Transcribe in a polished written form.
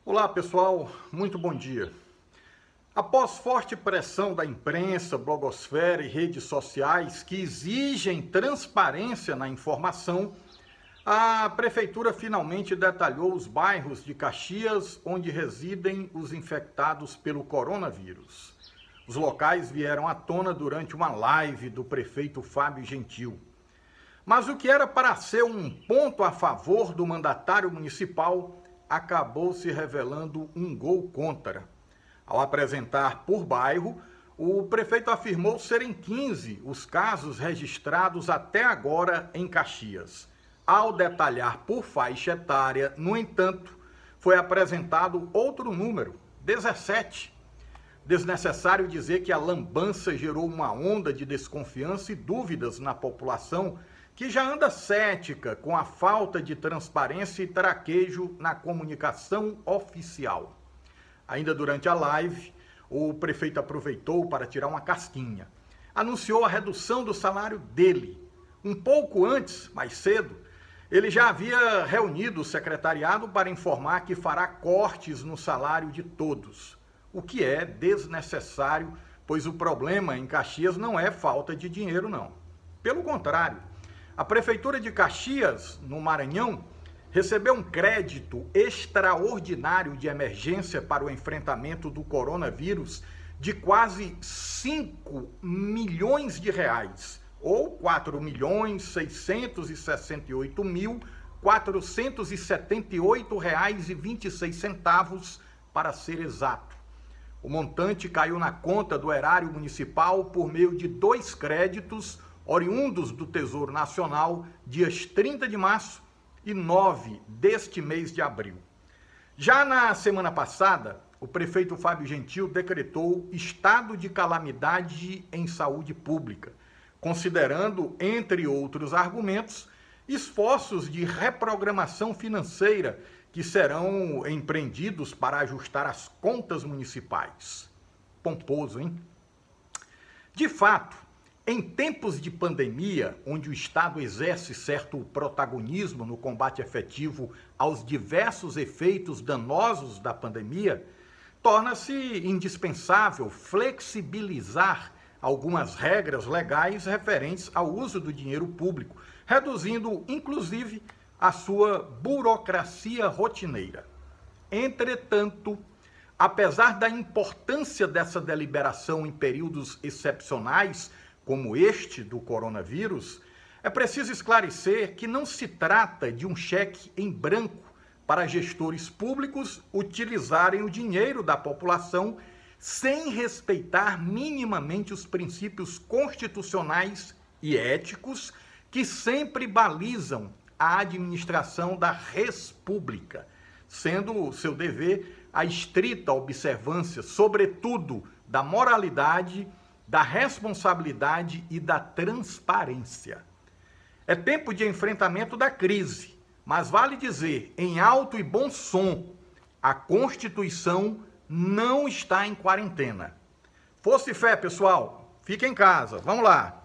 Olá pessoal, muito bom dia. Após forte pressão da imprensa, blogosfera e redes sociais que exigem transparência na informação, a Prefeitura finalmente detalhou os bairros de Caxias onde residem os infectados pelo coronavírus. Os locais vieram à tona durante uma live do prefeito Fábio Gentil. Mas o que era para ser um ponto a favor do mandatário municipal acabou se revelando um gol contra. Ao apresentar por bairro, o prefeito afirmou serem 15 os casos registrados até agora em Caxias. Ao detalhar por faixa etária, no entanto, foi apresentado outro número, 17. Desnecessário dizer que a lambança gerou uma onda de desconfiança e dúvidas na população que já anda cética com a falta de transparência e traquejo na comunicação oficial. Ainda durante a live, o prefeito aproveitou para tirar uma casquinha. Anunciou a redução do salário dele. Um pouco antes, mais cedo, ele já havia reunido o secretariado para informar que fará cortes no salário de todos, o que é desnecessário, pois o problema em Caxias não é falta de dinheiro, não. Pelo contrário, a Prefeitura de Caxias, no Maranhão, recebeu um crédito extraordinário de emergência para o enfrentamento do coronavírus de quase 5 milhões de reais, ou 4.668.478,26 para ser exato. O montante caiu na conta do erário municipal por meio de 2 créditos oriundos do Tesouro Nacional, dias 30 de março e 9 deste mês de abril. Já na semana passada, o prefeito Fábio Gentil decretou estado de calamidade em saúde pública, considerando, entre outros argumentos, esforços de reprogramação financeira que serão empreendidos para ajustar as contas municipais. Pomposo, hein? De fato, em tempos de pandemia, onde o Estado exerce certo protagonismo no combate efetivo aos diversos efeitos danosos da pandemia, torna-se indispensável flexibilizar algumas regras legais referentes ao uso do dinheiro público, reduzindo, inclusive, a sua burocracia rotineira. Entretanto, apesar da importância dessa deliberação em períodos excepcionais, como este do coronavírus, é preciso esclarecer que não se trata de um cheque em branco para gestores públicos utilizarem o dinheiro da população sem respeitar minimamente os princípios constitucionais e éticos que sempre balizam a administração da res pública, sendo seu dever a estrita observância, sobretudo, da moralidade, da responsabilidade e da transparência. É tempo de enfrentamento da crise, mas vale dizer, em alto e bom som, a Constituição não está em quarentena. Fosse fé, pessoal, fique em casa, vamos lá.